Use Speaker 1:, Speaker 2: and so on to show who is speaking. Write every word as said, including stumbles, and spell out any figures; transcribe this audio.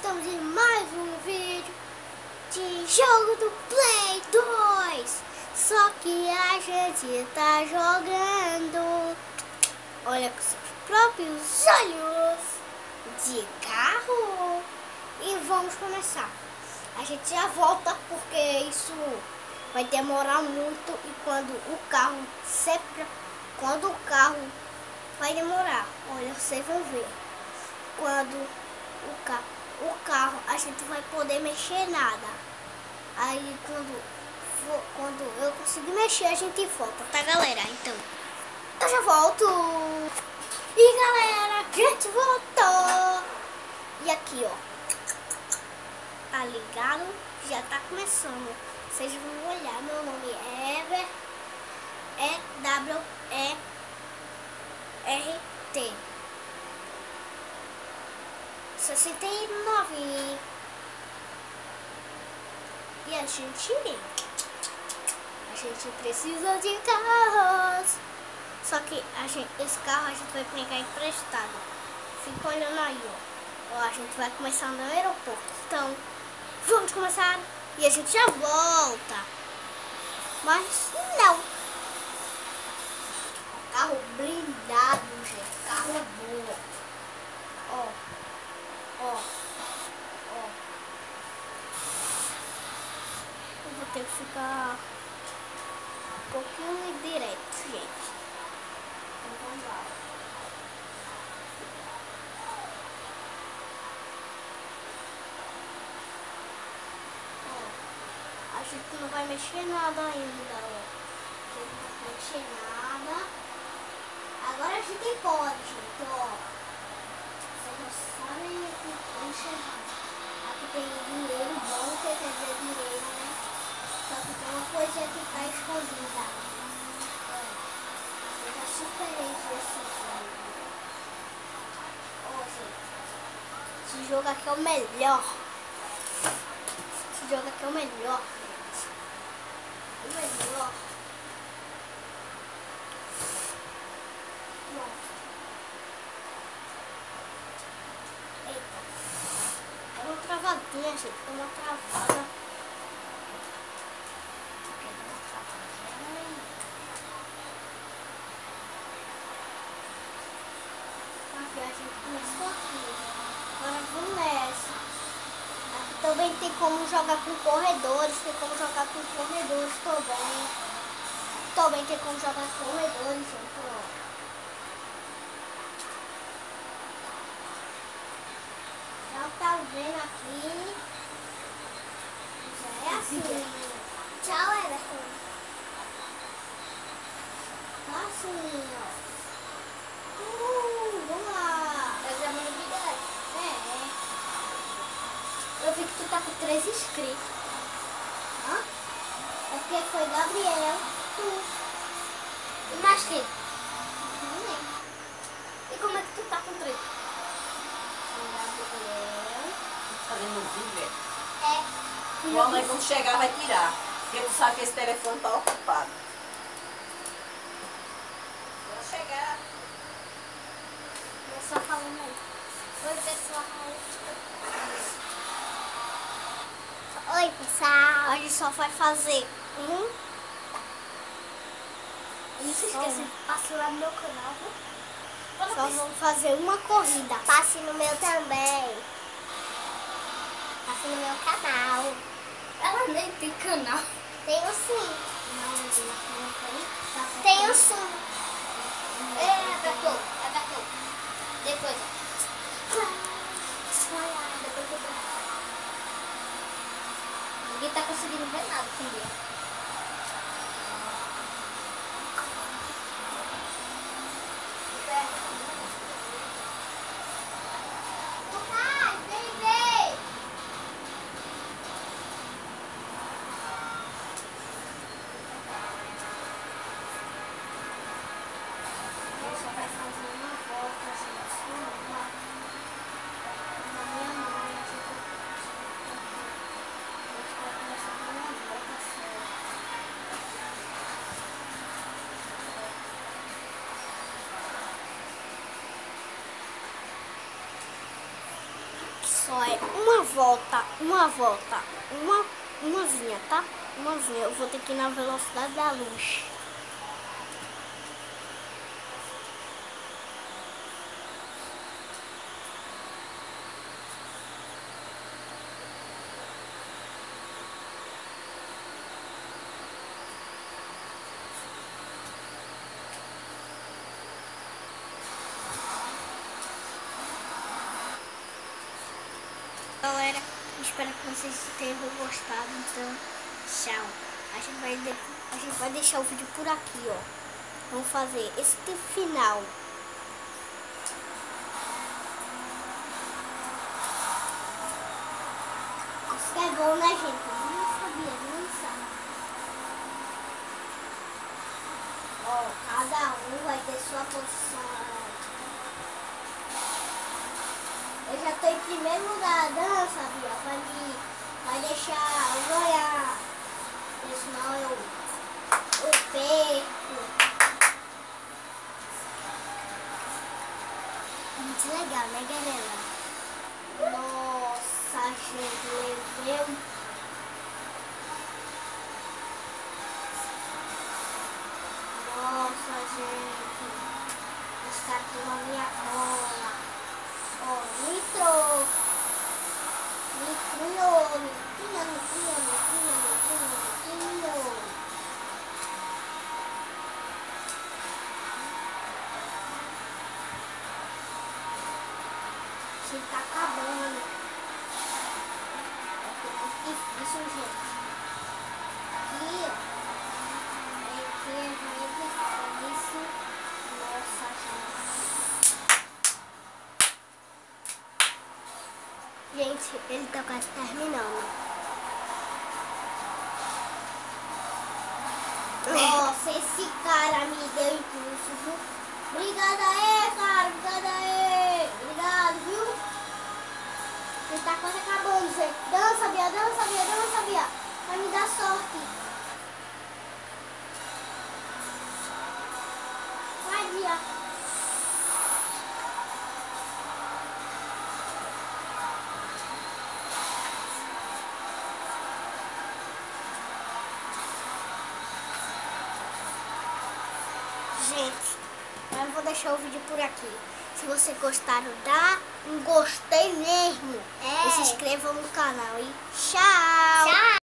Speaker 1: estamos em mais um vídeo de jogo do Play dois. Só que a gente tá jogando, olha com seus próprios olhos, de carro. E vamos começar. A gente já volta porque isso vai demorar muito. E quando o carro sempre, quando o carro vai demorar, olha, vocês vão ver. Quando o carro, o carro a gente vai poder mexer nada. Aí quando, for, quando eu conseguir mexer, a gente volta, tá, galera? Então, eu já volto. E galera, a gente voltou. E aqui, ó, tá ligado? Já tá começando. Vocês vão olhar, meu nome é Ever. É W E R T sessenta e nove. E a gente a gente precisa de carros. Só que a gente, esse carro a gente vai pegar emprestado. Fica olhando aí, ó. Ó, a gente vai começar no aeroporto. Então, vamos começar e a gente já volta. Mas não. Carro blindado, gente. Carro boa. Ó. Ó. Ó. Eu vou ter que ficar um pouquinho direto, gente. Então vamos lá. Ó. A gente não vai mexer nada ainda, ó. A gente não vai mexer nada. Agora a gente pode, gente, ó. Vocês não sabem que enxergar. Aqui tem dinheiro bom, que quer dizer dinheiro, né? Só que tem uma coisa que tá escondida. Olha, eu já superei esse jogo. Ó, gente. Esse jogo aqui é o melhor. Esse jogo aqui é o melhor, gente. O melhor. Travadinha, gente, tem uma travada. Aqui a gente começou aqui. Agora vamos nessa. Aqui também tem como jogar com corredores, tem como jogar com corredores também. Também tem como jogar com corredores, gente, ó. Tá vendo aqui? Já é assim. Tchau, Everton. Tá assim, ó. Uh, vamos lá. Eu já me vida. É. Eu vi que tu tá com três inscritos. Hã? É porque foi Gabriel, tu. E mais quem? Ninguém. E como é que tu tá com três?
Speaker 2: Fazendo um vídeo,
Speaker 1: é.
Speaker 2: Tua mãe quando chegar vai tirar. Porque tu sabe que esse telefone tá ocupado. Vou chegar.
Speaker 1: Eu só falando aí. Oi, pessoal. Oi, pessoal. A gente só vai fazer um. Não se esqueça, passe lá no meu canal. Só vamos fazer uma corrida. Passe no meu também. Passe no meu canal. Ela nem tem canal. Tenho sim. Não, não tem. Tenho sim. É, apertou. Apertou. Depois. Depois eu vou. Ninguém tá conseguindo ver nada comigo. só é uma volta, uma volta, uma, umazinha, tá? Umazinha. Eu vou ter que ir na velocidade da luz. Galera, espero que vocês tenham gostado, então tchau. A gente vai, de... a gente vai deixar o vídeo por aqui, ó. Vamos fazer este final. Isso é bom, né, gente? Eu não sabia, não sabe. Ó, cada um vai ter sua posição. Eu já tô em primeiro lugar da dança, Bia. Vai, me, vai deixar eu ganhar. Porque senão eu, eu perco. Muito legal, né, galera? Nossa, gente, levei um... Nossa, gente. Está aqui na minha cola. Ó, nitro, nitro, nitro, nitro, nitro, nitro. Se tá acabando. É muito difícil, gente. Aqui, aqui é muito difícil. Nossa, gente. Gente, ele tá quase terminando. Nossa, esse cara me deu impulso, viu? Obrigada aí, cara. Obrigada aí. Obrigado, viu? Ele tá quase acabando, gente. Dança, Bia, dança, Bia, dança, Bia. Vai me dar sorte. Vai, Bia. Gente, eu vou deixar o vídeo por aqui. Se vocês gostaram, dá um gostei mesmo. É. E se inscrevam no canal e tchau! Tchau!